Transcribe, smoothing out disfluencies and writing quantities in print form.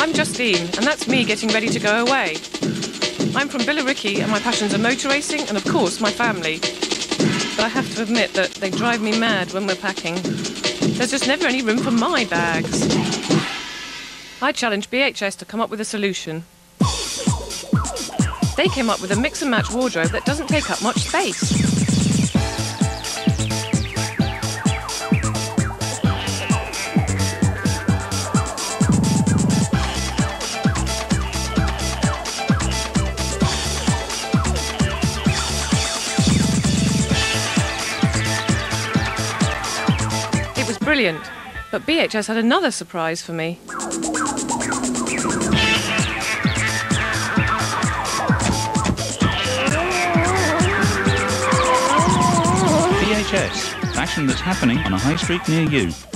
I'm Justine, and that's me getting ready to go away. I'm from Billericay, and my passions are motor racing and, of course, my family. But I have to admit that they drive me mad when we're packing. There's just never any room for my bags. I challenged BHS to come up with a solution. They came up with a mix-and-match wardrobe that doesn't take up much space. It was brilliant, but BHS had another surprise for me. BHS, fashion that's happening on a high street near you.